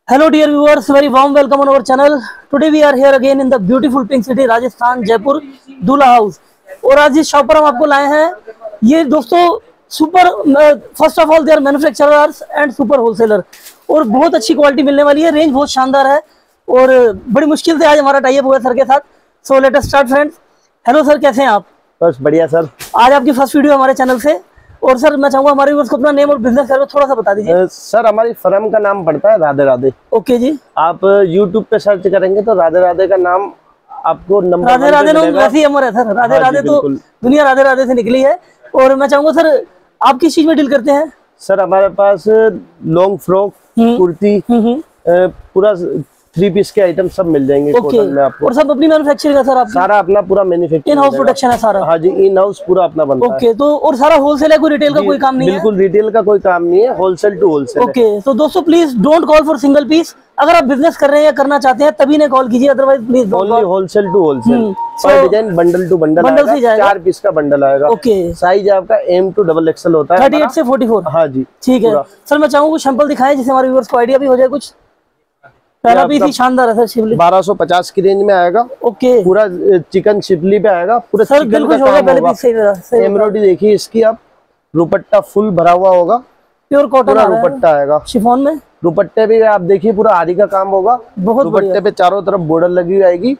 Hello dear viewers, very warm welcome on our channel. Today we are here again in the beautiful pink city Rajasthan Jaipur दूल्हा house. और आज इस shop पर हम आपको लाए हैं ये दोस्तों super first of all they are manufacturers and super wholesaler और बहुत अच्छी क्वालिटी मिलने वाली है। रेंज बहुत शानदार है और बड़ी मुश्किल से आज हमारा टाई अप हुआ सर के साथ। So let us start friends. Hello sir, कैसे हैं आप? बस बढ़िया सर। आज आपकी फर्स्ट वीडियो हमारे चैनल से और सर मैं चाहूंगा हमारे व्यूअर्स को अपना नेम और बिजनेस करके थोड़ा सा बता दीजिए। सर हमारी फर्म का नाम पड़ता है राधे राधे। ओके जी। आप YouTube पे सर्च करेंगे तो राधे राधे का नाम आपको नंबर राधे राधे नाम वैसे ही अमर है सर। राधे राधे तो दुनिया राधे राधे से निकली है। और मैं चाहूंगा सर आप किस चीज में डील करते हैं? सर हमारे पास लॉन्ग फ्रॉक, कुर्ती, पूरा 3 पीस के आइटम सब मिल जाएंगे कॉटन में आपको। और सब अपनी मैन्युफैक्चरिंग है सर? आप सारा अपना पूरा मैन्युफैक्चरिंग, इन हाउस प्रोडक्शन है सारा? हाँ जी, इन हाउस पूरा अपना बनता है। ओके, तो और सारा होलसेल है, कोई रिटेल का कोई काम नहीं है? बिल्कुल रिटेल का कोई काम नहीं है, होलसेल टू होलसेल। ओके, तो दोस्तों please don't call for single piece. अगर आप बिजनेस कर रहे हैं या करना चाहते हैं तभी ने कॉल कीजिए, otherwise please only wholesale to wholesale. पर डिजाइन बंडल टू बंडल आएगा, 4 पीस का बंडल आएगा। ओके, साइज आपका M to XXL होता है, 38 से 44। हाँ जी ठीक है सर। मैं चाहूंगा कुछ सैंपल दिखाएं जिससे हमारे व्यूअर्स को आइडिया भी हो जाए कुछ। पहला पीस ही शानदार है सर, शिवली 1250 की रेंज में आएगा। ओके, पूरा चिकन शिपली पे आएगा, पूरा सर चिकन बिल्कुल होगा। पहले पीस सही एम्ब्रॉयडरी देखिए इसकी, आप दुपट्टा फुल भरा हुआ होगा, प्योर कॉटन दुपट्टा आएगा शिफॉन में। दुपट्टे भी आप देखिए पूरा आरी का काम होगा, बहुत दुपट्टे पे चारों तरफ बॉर्डर लगी आएगी।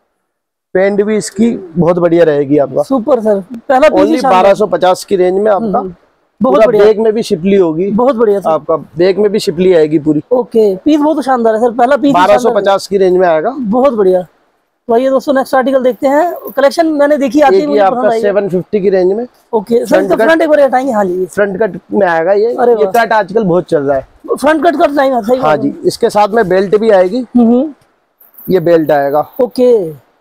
पेंट भी इसकी बहुत बढ़िया रहेगी आपका। Super sir. पहला पीस ओनली 1250 की रेंज में आपका। बहुत बढ़िया। बैग में भी शिपली होगी, बहुत बढ़िया सर। आपका बैग में भी शिपली आएगी पूरी। ओके, पीस बहुत शानदार है सर। पहला पीस 1250 की रेंज में आएगा, बहुत बढ़िया। तो आइए दोस्तों नेक्स्ट आर्टिकल देखते हैं। कलेक्शन मैंने देखी आती है आपका 750 की रेंज में। ओके सर, तो फ्रंट एक बार हटाएंगे। हाँ जी, फ्रंट कट में आएगा ये कट आजकल बहुत चल रहा है, फ्रंट कट का टाइम है। सही। हाँ जी, इसके साथ में बेल्ट भी आएगी। ये बेल्ट आएगा। ओके,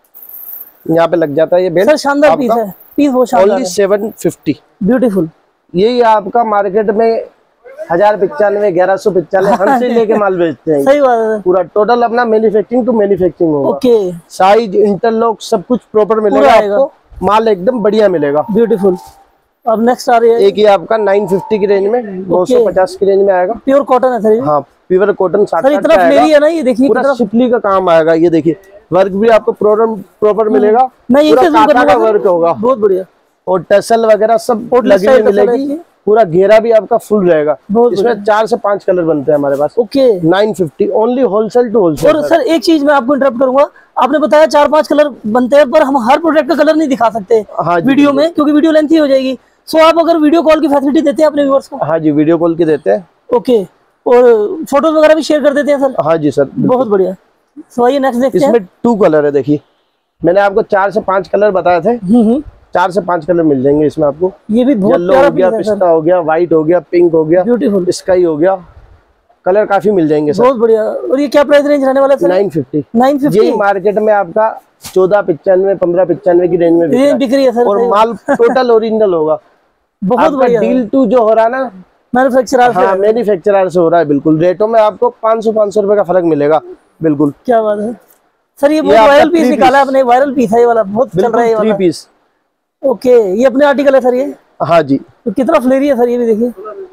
यहाँ पे लग जाता है ये बेल्ट। सर शानदार पीस है, पीस बहुत शानदार है। ओनली 750। ब्यूटीफुल। ये आपका मार्केट में 1095, 1195 हमसे लेके माल बेचते हैं। सही बात है। पूरा टोटल अपना मैन्युफैक्चरिंग टू मैन्युफैक्चरिंग होगा। ओके, साइज इंटरलॉक सब कुछ प्रॉपर मिलेगा आपको, माल एकदम बढ़िया मिलेगा। ब्यूटीफुल। अब नेक्स्ट आ रही है एक ये आपका 950 की रेंज में, 250 की रेंज में आएगा। प्योर कॉटन है सर? हाँ, प्योर कॉटन। सर इतना फ्लेरी है ना, ये देखिए पूरा शिपली का काम आएगा। ये देखिए वर्क भी आपको प्रॉपर मिलेगा, पूरा कांटा का वर्क होगा, बहुत बढ़िया। और टसल वगैरह सब लगी हुई मिलेगी। पूरा घेरा भी आपका फुल रहेगा। इसमें 4 से 5 कलर बनते हैं हमारे पास। Okay, 950 only wholesale to wholesale. और सर एक चीज मैं आपको इंटरप्ट करूंगा, आपने बताया 4-5 कलर बनते हैं पर हम हर प्रोडक्ट का कलर नहीं दिखा सकते वीडियो में, क्योंकि वीडियो लेंथी हो जाएगी। सो आप अगर वीडियो कॉल की फैसिलिटी देते हैं अपने व्यूअर्स को? हाँ जी, वीडियो कॉल की देते हैं। ओके, और फोटोज वगैरह भी शेयर कर देते हैं सर? हाँ जी सर, बहुत बढ़िया। सो आइए नेक्स्ट देखते हैं। इसमें 2 कलर है। देखिए मैंने आपको 4 से 5 कलर बताए थे, 4 से 5 कलर मिल जाएंगे इसमें आपको। ये भी बहुत येलो हो गया, पिस्ता हो गया, व्हाइट हो गया, पिंक हो गया, ब्यूटीफुल, स्काई हो गया, कलर काफी मिल जाएंगे सर। बहुत बढ़िया। और ये क्या प्राइस रेंज रहने वाला है सर? 950। ये मार्केट में आपका 1495, 1595 की रेंज में बिक रही है सर। और माल टोटल ओरिजिनल होगा। बहुत बढ़िया। डील टू जो हो रहा है ना मैन्युफैक्चरर से? हाँ, मैन्युफैक्चरर से हो रहा है। बिल्कुल रेटों में आपको 500 रुपए का फर्क मिलेगा। बिल्कुल, क्या बात है सर। ये बहुत वायरल पीस निकाला आपने, वायरल पीस है ये वाला, बहुत चल रहा है ये वाला 3 पीस। ओके, ये अपने आर्टिकल है सर ये? हाँ जी। तो कितना फ्लेरी है सर, ये भी देखिए।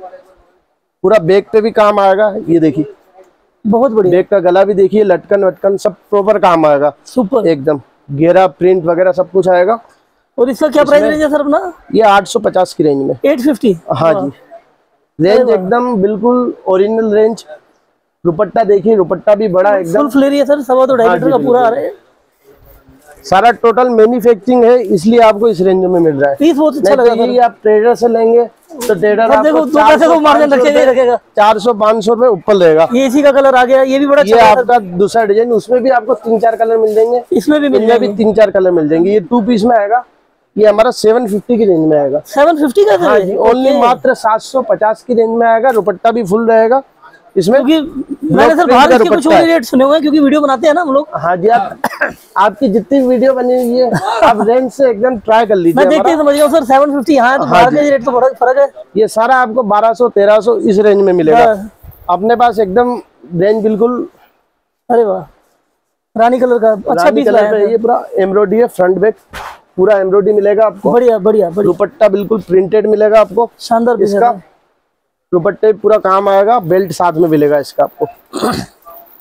पूरा बैग पे भी काम आएगा, ये देखिए बहुत बढ़िया। बैग का गला भी देखिए, लटकन वटकन सब प्रॉपर काम आएगा। सुपर, एकदम घेरा प्रिंट वगैरह सब कुछ आएगा। और इसका क्या प्राइस रेंज है सर अपना? ये 850 की रेंज में। 850? हाँ जी, रेंज एकदम बिल्कुल ओरिजिनल रेंज। दुपट्टा देखिए, दुपट्टा भी बड़ा एकदम फुल फ्लेरी है सर, 2.5 मीटर का पूरा आ रहा है। सारा टोटल मैन्युफैक्चरिंग है, इसलिए आपको इस रेंज में मिल रहा है। पीस बहुत अच्छा लगा सर। ये आप ट्रेडर से लेंगे तो ट्रेडर देखो 2 पैसे को मार्जिन रखेगा, 400-500 रुपए ऊपर रहेगा। ये इसी का कलर आ गया, ये भी बड़ा ये आपका दूसरा डिजाइन, उसमें भी आपको 3-4 कलर मिल जाएंगे, इसमें भी 3-4 कलर मिल जाएंगे। ये 2 पीस में आएगा, ये हमारा 750 की रेंज में आएगा। 750 का? हाँ जी, ओनली मात्र 750 की रेंज में आएगा। दुपट्टा भी फुल रहेगा इसमें। मैंने सर बाहर इसके कुछ और रेट सुने हुए हैं, क्योंकि वीडियो बनाते हैं ना हम लोग। हाँ जी, आपकी जितनी वीडियो बनी हुई है आप रेंज से एकदम ट्राई कर लीजिए। मैं देखते ही समझ गया सर 750 यहाँ है, तो बाहर के रेट तो फर्क है। ये सारा आपको 1200-1300 इस रेंज में मिलेगा अपने पास। एकदम रेंज बिल्कुल। अरे वाह, रानी कलर का अच्छा पीस है। ये पूरा एम्ब्रॉयडरी है, फ्रंट बैक पूरा एम्ब्रॉयडरी मिलेगा आपको। बढ़िया बढ़िया। दुपट्टा बिल्कुल प्रिंटेड मिलेगा आपको, शानदार पीस इसका। दुपट्टे पूरा काम आएगा, बेल्ट साथ में मिलेगा इसका आपको।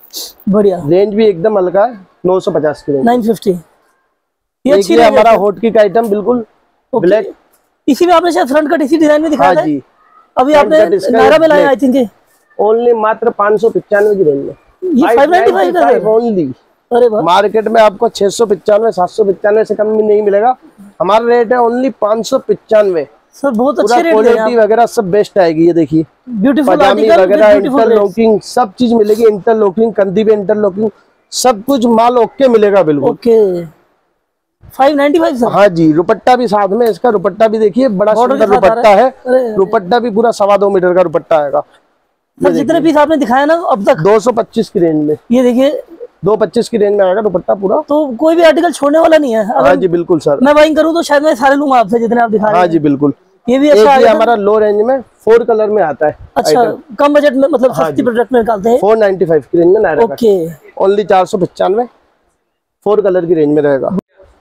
बढ़िया। रेंज भी एकदम हल्का है, 950 की रेंज, 950। ये अच्छी है रेंज हमारा हॉट केक आइटम, बिल्कुल ब्लैक। इसी में आपने शायद फ्रंट कट इसी डिजाइन में दिखाया हाँ था। जी, अभी आपने नायरा में लाया आई थिंक। ओनली मात्र 595 की रेंज में, ये 595 का है ओनली। अरे वाह। मार्केट में आपको 695 795 से कम भी नहीं मिलेगा, हमारा रेट है ओनली 595 सर। बहुत पूरा अच्छे रेट क्वालिटी वगैरह सब बेस्ट आएगी। ये देखिए ब्यूटीफुल पजामी आर्टिकल, वगैरह, ब्यूटीफुल रेट्स। इंटरलॉकिंग सब चीज मिलेगी, इंटरलॉकिंग, कंधी पे इंटरलॉकिंग, सब कुछ माल ओके मिलेगा बिल्कुल। Okay 595 sir. हाँ जी, दुपट्टा भी साथ में, इसका दुपट्टा भी देखिए बड़ा सुंदर दुपट्टा है। दुपट्टा भी पूरा 2.25 मीटर का दुपट्टा आएगा। सर जितने पीस आपने दिखाया ना अब तक, 225 की रेंज में, ये देखिए 225 की रेंज में आएगा दुपट्टा पूरा। तो कोई भी आर्टिकल छोड़ने वाला नहीं है। हाँ जी बिल्कुल सर, मैं बाइंग करूँ तो शायद मैं सारे लूंगा आपसे जितने आप दिखा रहे हैं। हाँ जी बिल्कुल। ये भी अच्छा है, हमारा लो रेंज में 4 कलर में आता है। अच्छा कम बजट में, मतलब सस्ती प्रोडक्ट में निकालते हैं। 495 की रेंज में Naira cut, okay only 495, 4 colour की रेंज में रहेगा।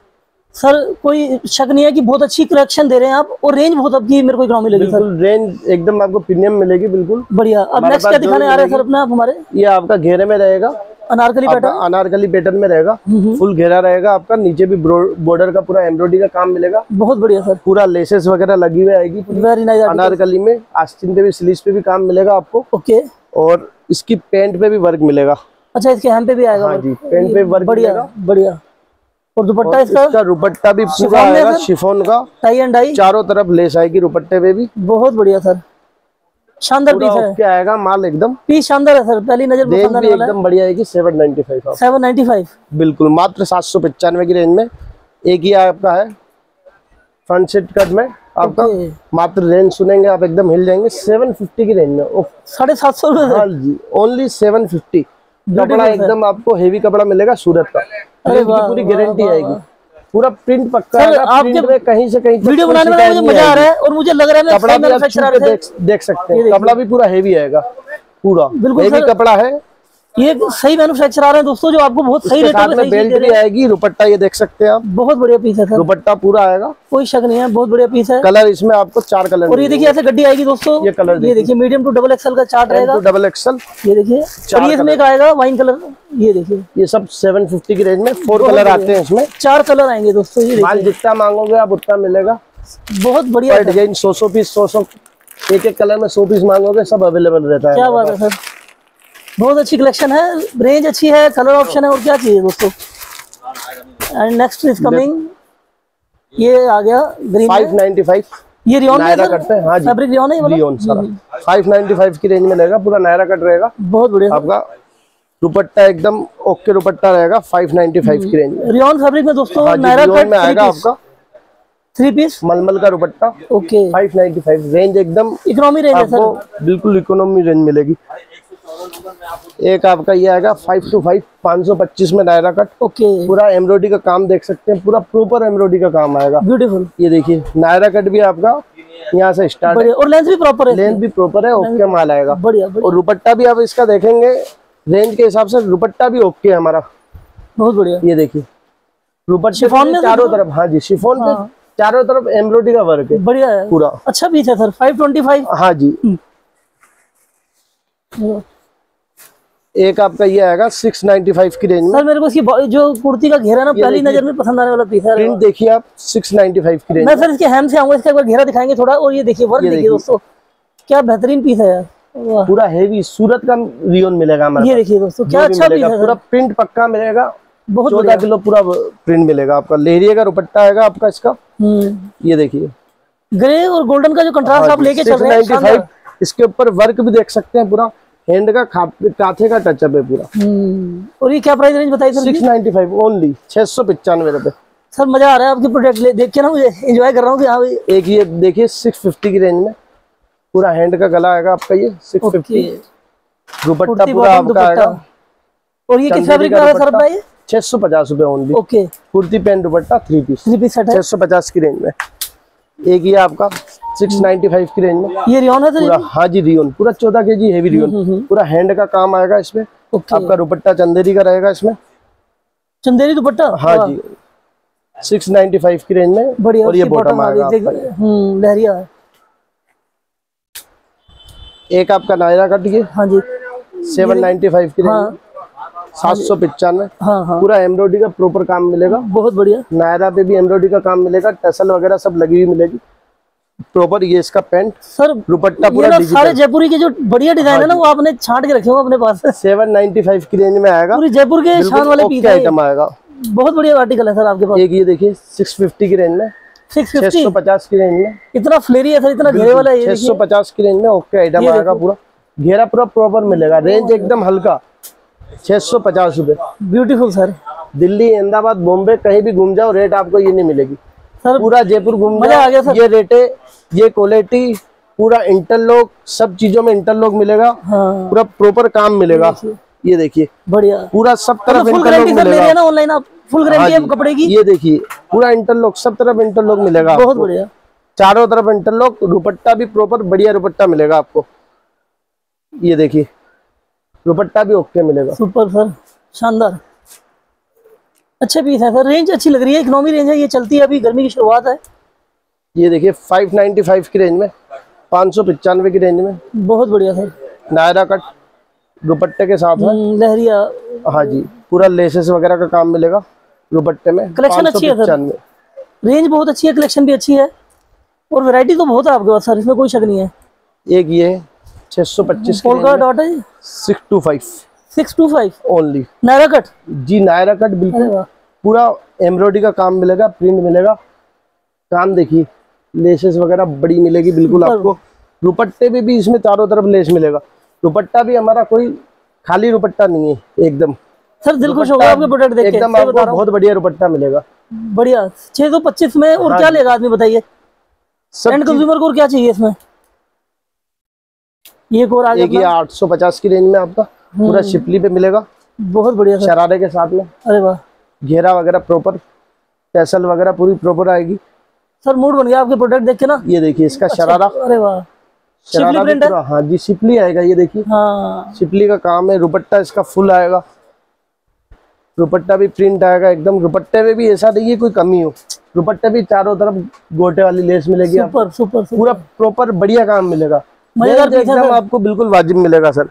सर कोई शक नहीं है कि बहुत अच्छी कलेक्शन दे रहे हैं आप, और रेंज बहुत आपकी मेरे को इकोनॉमी लगी सर। बिल्कुल रेंज एकदम आपको प्रीमियम मिलेगी बिल्कुल बढ़िया। अब नेक्स्ट क्या दिखाने आ रहे हैं सर अपना आप हमारे? ये आपका घेरे में रहेगा, अनारकली पैटर्न, अनारकली पैटर्न में रहेगा, फुल घेरा रहेगा आपका, नीचे भी बॉर्डर का पूरा एम्ब्रॉयडरी का काम मिलेगा। बहुत बढ़िया सर, पूरा लेसेस वगैरह लगी हुई आएगी, वेरी नाइस। अनारकली में आस्तीन पे भी, स्लीव्स पे भी काम मिलेगा आपको। ओके, और इसकी पैंट पे भी वर्क मिलेगा। अच्छा इसके hem पे भी आएगा? हाँ जी, पैंट पे वर्क बढ़िया बढ़िया। और दुपट्टा इसका दुपट्टा भी पूरा आएगा शिफॉन का, टाई एंड डाई, चारों तरफ लेस आएगी दुपट्टे पे भी। बहुत बढ़िया सर, शानदार पीस है। क्या आएगा माल एकदम, पीस शानदार है सर, पहली नजर पसंद आने वाला है। एकदम बढ़िया आएगी। 795 795 बिल्कुल, मात्र 795 की रेंज में। एक ही आपका है फ्रंट सेट कट में आपका, मात्र रेंज सुनेंगे आप एकदम हिल जाएंगे। 750 की रेंज में, 750 रुपए। हाँ जी, ओनली 750। कपड़ा एकदम आपको हेवी कपड़ा मिलेगा सूरत का, पूरी गारंटी आएगी, पूरा प्रिंट पक्का है। आपके में कहीं से कहीं वीडियो बनाने में मुझे मजा आ रहा है, और मुझे लग रहा है कपड़ा भी आप छू के देख सकते हैं। कपड़ा भी पूरा हेवी आएगा, पूरा हेवी कपड़ा है। ये सही मैन्युफैक्चर आ रहे हैं दोस्तों, जो आपको बहुत सही रेटों में बेल्ट भी आएगी, दुपट्टा ये देख सकते हैं आप, बहुत बढ़िया पीस है सर। दुपट्टा पूरा आएगा, कोई शक नहीं है, बहुत बढ़िया पीस है। कलर इसमें आपको 4 कलर, और ये देखिए ऐसे गड्डी आएगी दोस्तों, ये कलर ये देखिए मीडियम टू डबल एक्सएल का चार्ट रहेगा, डबल एक्सएल। ये देखिए, और ये इसमें एक आएगा वाइन कलर, ये देखिए, ये सब 750 की रेंज में 4 कलर आते हैं, इसमें 4 कलर आएंगे दोस्तों। ये माल जितना मांगोगे आप उतना मिलेगा, बहुत बढ़िया डिजाइन 100 पीस, 100 एक कलर में 100 पीस मांगोगे सब अवेलेबल रहता है। क्या बात है सर, बहुत अच्छी कलेक्शन है, रेंज अच्छी है, कलर ऑप्शन है, और क्या चाहिए दोस्तों। एंड नेक्स्ट इज कमिंग, ये आ गया ग्रीन 595, ये रियोन नायरा कट है। हाँ जी, फैब्रिक रियोन है, रियोन सर। 595 की रेंज में रहेगा, पूरा नायरा कट रहेगा, बहुत बढ़िया आपका दुपट्टा एकदम ओके दुपट्टा रहेगा। 595 की रेंज में रियोन फैब्रिक में दोस्तों, नायरा कट में आएगा आपका 3 पीस मलमल का दुपट्टा। ओके 595 रेंज एकदम इकोनॉमी रेंज है सर, बिल्कुल इकोनॉमी रेंज मिलेगी। एक आपका ये आएगा 525 525 में नायरा कट। ओके, पूरा एम्ब्रॉयडरी का काम देख सकते हैं, पूरा प्रॉपर एम्ब्रॉयडरी का काम आएगा, ब्यूटीफुल। ये देखिए नायरा कट भी आपका यहाँ से स्टार्ट है, और लेंथ भी प्रॉपर है, लेंथ भी प्रॉपर है, ओके माल आएगा। बढ़िया। और दुपट्टा भी आप इसका देखेंगे रेंज के हिसाब से, दुपट्टा भी ओके है हमारा, बहुत बढ़िया। ये देखिए दुपट्टे शिफॉन में चारों तरफ, हाँ जी शिफॉन पे चारों तरफ एम्ब्रॉयडरी का वर्क है, बढ़िया है पूरा अच्छा पीस है सर। 525, हाँ जी। एक आपका ये आएगा 695 की रेंज में सर। मेरे को इसकी जो कुर्ती का घेरा ना पहली नजर में पसंद आने वाला पीस है। प्रिंट देखिए आप 695 की रेंज मैं सर इसके हैम से आऊंगा, इसका एक बार घेरा दिखाएंगे थोड़ा, और ये देखिए वर्क देखिए दोस्तों, क्या बेहतरीन पीस है यार, पूरा हेवी सूरत का रियोन मिलेगा हमारे। ये देखिए दोस्तों क्या अच्छा पीस है, पूरा प्रिंट पक्का मिलेगा, बहुत 14 किलो पूरा प्रिंट मिलेगा आपका। लेरिया का दुपट्टा आएगा आपका इसका, ये देखिए ग्रे और गोल्डन का जो कंट्रास्ट आप लेके चल रहे हैं, 695। इसके ऊपर वर्क भी देख सकते हैं, पूरा हैंड का काथे का टचअप है पूरा। और ये क्या प्राइस रेंज बताइए सर? 695 ओनली, 695 रुपए। सर मजा आ रहा है आपके प्रोडक्ट देख के ना, मुझे एंजॉय कर रहा हूँ कि हाँ भाई। एक ये देखिए 650 की रेंज में पूरा हैंड का गला आएगा आपका, ये 650। दुपट्टा पूरा आपका आएगा, और ये किस फैब्रिक का है सर अपना? ये 650 रुपए only. Okay, kurti pant dupatta 3 piece set है, 650 की रेंज में। एक ये आपका 695 की रेंज में, ये रियोन है पूरा, हाँ जी रियोन, पूरा 14 kg हेवी रियोन, पूरा हैंड का काम आएगा इसमें। आपका दुपट्टा चंदेरी का रहेगा इसमें, चंदेरी दुपट्टा, हाँ जी 695 की रेंज में। बढ़िया। और ये बॉटम आएगा लहरिया है। एक आपका नायरा कट, ये हाँ जी 795 की रेंज में, 795। हाँ हाँ, पूरा एम्ब्रॉयडरी का प्रॉपर काम मिलेगा। बहुत बढ़िया। नायरा पे भी एम्ब्रॉयडरी का काम मिलेगा, टसल वगैरह सब लगी हुई मिलेगी प्रॉपर। ये इसका पैंट, सर दुपट्टा ये पूरा ना डिजिटल। सारे जयपुरी के जो बढ़िया डिजाइन है ना, वो आपने छांट के रखे हो अपने पास। 795 की रेंज में आएगा। पूरी जयपुर के शान वाले पीस है। आइटम आएगा। बहुत बढ़िया आर्टिकल है सर आपके पास। एक ये देखिए 650 की रेंज में, 650, 650 की रेंज में। इतना फ्लेरी है सर, इतना घेरे वाला है। ये 650 की रेंज में ओके आइटम आएगा। पूरा घेरा पूरा प्रॉपर मिलेगा। रेंज एकदम हल्का, 650 रुपए। Beautiful sir. दिल्ली, अहमदाबाद, बॉम्बे कहीं भी घूम जाओ रेट आपको ये नहीं मिलेगी सर। पूरा जयपुर घूम मजा आ गया जाओ, सर। ये रेट है, ये क्वालिटी, पूरा इंटरलॉक, सब चीजों में इंटरलॉक मिलेगा। हाँ, पूरा प्रॉपर काम मिलेगा। ये देखिए बढ़िया, पूरा सब तरफ फुल इंटरलॉक गारंटी सर ले रहे मिलेगा। हैं ना ऑनलाइन आप? फुल गारंटी है कपड़े की। ये देखिए पूरा इंटरलॉक, सब तरफ इंटरलॉक मिलेगा। बहुत बढ़िया, चारों तरफ इंटरलॉक। दुपट्टा भी प्रॉपर बढ़िया दुपट्टा मिलेगा आपको। ये देखिए दुपट्टा भी ओके मिलेगा। सुपर सर, शानदार, अच्छे पीस है सर। रेंज अच्छी लग रही है, इकोनॉमी रेंज है, ये चलती है, अभी गर्मी की शुरुआत है। ये देखिए 595 की रेंज में, 595 की रेंज में। बहुत बढ़िया सर। नायरा कट दुपट्टे के साथ में। लहरिया। हाँ जी, पूरा लेसेस वगैरह का काम मिलेगा दुपट्टे में। कलेक्शन अच्छी है सर, रेंज बहुत अच्छी है, कलेक्शन भी अच्छी है, और वैरायटी तो बहुत है आपके पास सर, इसमें कोई शक नहीं है। एक ये 625 की पोल्का डॉट है, 625 625 ओनली। नायरा कट जी नायरा कट अरे बिल्कुल वाह, पूरा एम्ब्रॉयडरी का काम मिलेगा, प्रिंट मिलेगा। काम देखिए, लेसेस वगैरह बड़ी मिलेगी बिल्कुल ऊपर। आपको। दुपट्टे भी इसमें चारों तरफ लेस मिलेगा। दुपट्टा भी हमारा कोई खाली दुपट्टा नहीं है, एकदम सर दिल खुश होगा आपके प्रोडक्ट देख के, एकदम सही आपको बता रहा हूँ। बहुत बढ़िया दुपट्टा मिलेगा। बढ़िया, 625 में और क्या लेगा आदमी बताइए? सब एंड कंज्यूमर को और क्या चाहिए इसमें? ये और आगे एक ये 850 की रेंज में आपका पूरा शिपली पे मिलेगा, बहुत बढ़िया सर। शरारे के साथ में। अरे वाह घेरा वगैरह प्रॉपर, टैसल वगैरह पूरी प्रॉपर आएगी। सर, मूड बन गया आपके प्रोडक्ट देख के ना। ये देखिए इसका शरारा, अरे वाह, शरारा शिपली भी प्रिंट है। पूरा, हाँ जी शिपली आएगा। ये देखिए हाँ, शिपली का काम है। दुपट्टा इसका फुल आएगा, दुपट्टा भी प्रिंट आएगा एकदम। दुपट्टे में भी ऐसा नहीं है कोई कमी हो, दुपट्टे भी चारों तरफ गोटे वाली लेस मिलेगी आपको। सुपर सुपर सुपर, पूरा प्रॉपर बढ़िया काम मिलेगा। मजेदार पीस है एकदम सर। आपको बिल्कुल वाजिब मिलेगा सर।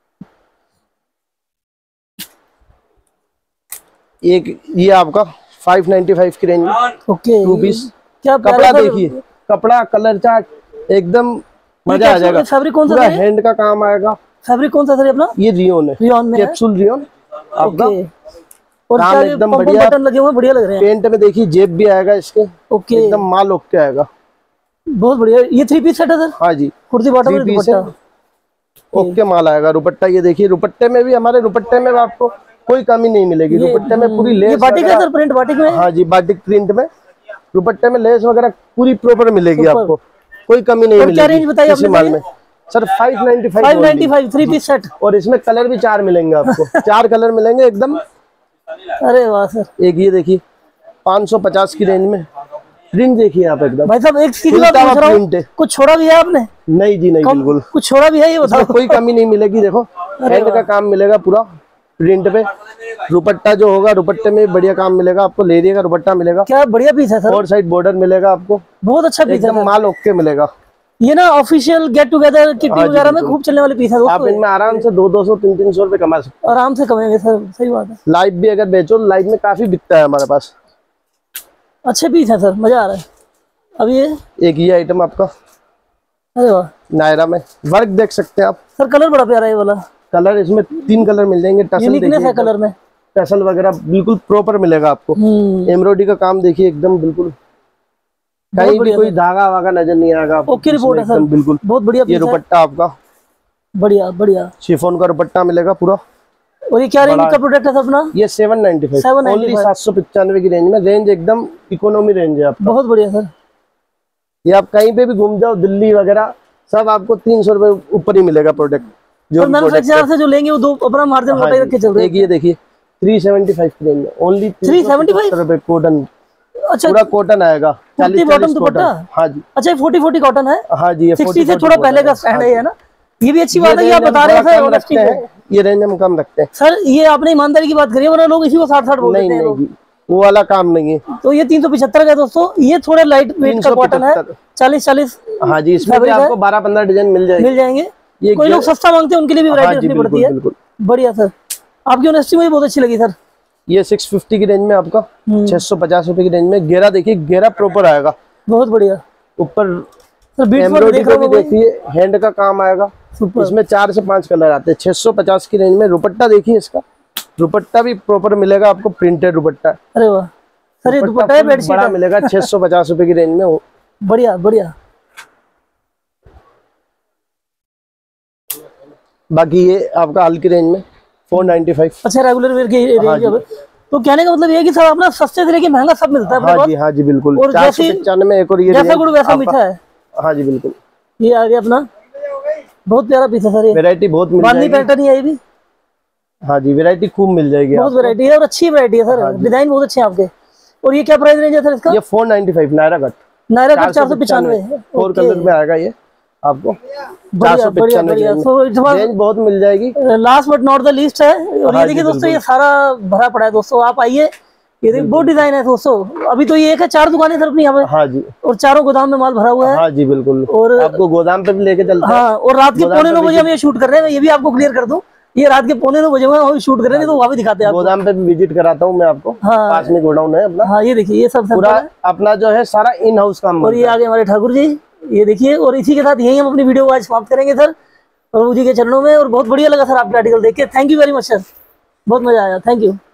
एक ये आपका 595 की रेंज में ओके, 2 पीस। क्या कपड़ा प्यारा सर। देखिए, कपड़ा कलर चार्ट एकदम मजा आ जाएगा। फैब्रिक कौन सा पूरा सर ये? हैंड का काम आएगा। फैब्रिक कौन सा सर ये अपना? ये रियोन है, रियॉन में है। कैप्सूल रियोन आपका। ओके, और काम क्या ये एकदम पॉम-पॉम बढ़िया। बटन लगे हुए हैं, बढ़िया लग रहे हैं। पेंट में देखिए जेब भी आएगा इसके, ओके, एकदम माल ओके आएगा। बहुत बढ़िया। ये 3 पीस सेट है सर, हाँ जी, कुर्ती बॉटम और 3 पीस है, दुपट्टा। ओके माल आएगा। दुपट्टा ये देखिए, दुपट्टे में भी हमारे दुपट्टे में आपको कोई कमी नहीं मिलेगी। दुपट्टे में पूरी ये लेस बाटिक है वगैरह- सर, प्रिंट बाटिक में। हाँ जी, बाटिक प्रिंट में दुपट्टे में लेस वगैरह पूरी प्रॉपर मिलेगी सुपर। आपको, कोई कमी नहीं और क्या मिलेगी रेंज बताई किसी आपने माल भैया? में सर 595 595 3 पीस सेट। और इसमें कलर भी 4 मिलेंगे आपको। 4 कलर मिलेंगे एकदम। अरे वाह सर, एक ये देखिए 550 की रेंज में, प्रिंट देखिए आप एकदम। भाई साहब एक चीज मैं उल्टा पूछ रहा हूँ, प्रिंट है। कुछ छोड़ा भी है आपने? नहीं जी नहीं, बिल्कुल कुछ छोड़ा भी है ये बताओ। कोई कमी नहीं मिलेगी। देखो हैंड का काम मिलेगा पूरा प्रिंट पे। दुपट्टा जो होगा, दुपट्टे में बढ़िया काम मिलेगा आपको। लेरिया का दुपट्टा मिलेगा, क्या बढ़िया पीस है सर, और साइड बॉर्डर मिलेगा आपको, बहुत अच्छा पीस है एकदम सर। माल ओके मिलेगा। ये ना ऑफिशियल गेट टुगेदर किटी हाँ जी, वगैरह में बिल्कुल। खूब चलने वाली पीस है आप दोस्तों। इनमें आराम से 200 300 रुपए कमा सकते आराम से कमाएंगे सर, सही बात है। हैं। लाइव भी अगर बेचो, लाइव में काफी बिकता है हमारे पास। अच्छे पीस है सर, मजा आ रहा है। अब ये, एक ये आइटम आपका अरे वाह नायरा में, वर्क देख सकते हैं आप। सर, कलर बड़ा प्यारा है ये वाला, कलर इसमें 3 कलर मिल जाएंगे। टसल यूनिकनेस है देखिए, कलर में। टसल वगैरह बिल्कुल प्रॉपर मिलेगा आपको। एम्ब्रॉयडरी का काम देखिए एकदम बिल्कुल, कहीं भी बढ़िया कोई धागा वागा नजर नहीं आएगा आपको। ओके रिपोर्ट है इसमें सर, एकदम बिल्कुल। बहुत बढ़िया ये पीस है, दुपट्टा आपका बढ़िया बढ़िया। शिफॉन का दुपट्टा मिलेगा पूरा। और ये क्या रेंज का प्रोडक्ट है सर अपना? ये 795 ओनली 795 की रेंज में। रेंज एकदम इकोनॉमी रेंज है आपका। बहुत बढ़िया सर। ये आप कहीं पे भी घूम जाओ, दिल्ली वगैरह, सब आपको 300 रुपए ऊपर ही मिलेगा प्रोडक्ट। जो और मैन्युफैक्चरर से जो लेंगे वो दो अपना मार्जिन मोटा ही रख के चल रहे एक ये देखिए 375 की रेंज में ओनली 375 रुपए। कॉटन, अच्छा, पूरा कॉटन आएगा। 40 बॉटम दुपट्टा। हाँ जी, अच्छा 40 कॉटन है। हाँ जी, ये 60 से थोड़ा पहले का स्टैंड है ना, ये भी अच्छी बात है। ये आप बता रहे हैं सर, ऑनेस्टी हैं, ये रेंज हम कम रखते हैं सर। ये आपने ईमानदारी की बात करी है, वरना लोग इसी को 60-60 बोल नहीं देते हैं लोग। नहीं, वो वाला काम नहीं है। तो ये 375 का है दोस्तों। ये थोड़ा लाइट वेट का कॉटन है, 40-40 हाँ जी, इसमें भी आपको 12-15 डिजाइन मिल जाएगी। मिल जाएंगे। ये कोई लोग सस्ता मांगते हैं, उनके लिए भी वैरायटी हाँ जी, रखनी पड़ती है। बिल्कुल। बढ़िया सर। आपकी ऑनेस्टी मुझे बहुत अच्छी लगी सर। ये 650 की रेंज में आपका 650 रुपए की रेंज में। घेरा देखिए, घेरा प्रॉपर आएगा, बहुत बढ़िया। ऊपर सर बीट एम्ब्रॉयडरी देख रहा भी हूँ मैं। देखिए, हैंड का काम आएगा। सुपर। इसमें 4 से 5 कलर आते हैं। 650 की रेंज में। दुपट्टा देखिए इसका, दुपट्टा भी प्रॉपर मिलेगा आपको, प्रिंटेड दुपट्टा। अरे वाह सर, ये दुपट्टा है, बेडशीट बड़ा है। मिलेगा 650 रुपए की रेंज में। बढ़िया बढ़िया। बाकी ये आपका हल्की रेंज में 495। अच्छा, रेगुलर वेयर की हाँ रेंज है। तो कहने का मतलब ये है कि सर अपना सस्ते से लेके महंगा सब मिलता है अपने हाँ पास। जी, हाँ जी बिल्कुल। और 495 में एक और ये जैसा गुड़ वैसा आपका- मीठा है। हाँ जी बिल्कुल। ये आ गया अपना, बहुत प्यारा पीस है सर ये। वैरायटी बहुत मिल बांधनी जाएगी। पैटर्न ही है ये भी। हाँ जी, वैरायटी खूब मिल जाएगी बहुत आपको। वैरायटी है और अच्छी वैरायटी है सर। डिजाइन बहुत अच्छे हैं आपके। और ये क्या प्राइस रेंज है सर इसका? ये 495 Naira cut. Naira cut 495। 4 colour में आएगा ये आपको। बढ़िया बढ़िया बढ़िया। सो रेंज बहुत मिल जाएगी। Last but not the least है। और ये देखिए दोस्तों, ये सारा भरा पड़ा है दोस्तों, आप आइए। ये देखिए बहुत डिजाइन है दोस्तों। अभी तो ये एक है, 4 दुकानें सर अपनी यहाँ पे। हाँ जी, और चारों गोदाम में माल भरा हुआ है। हाँ जी बिल्कुल। और आपको गोदाम पे भी लेके चलते हैं। हाँ, और रात के 9:45 हम ये शूट कर रहे हैं। ये भी आपको क्लियर कर दूं, ये रात के 9:45 हम शूट कर रहे हैं, तो वहाँ भी दिखाते हैं आपको। गोदाम पे भी विजिट कराता हूँ मैं आपको। हाँ। पास में गोडाउन है अपना। हाँ, ये देखिए, ये सब पूरा है। अपना जो है सारा इन हाउस काम। और ये आगे हमारे ठाकुर जी, ये देखिए। और इसी के साथ यही हम अपनी वीडियो को आज समाप्त करेंगे सर, प्रभु जी के चरणों में। और बहुत बढ़िया लगा सर आपका आर्टिकल देख के। Thank you very much sir, बहुत मजा आया। Thank you.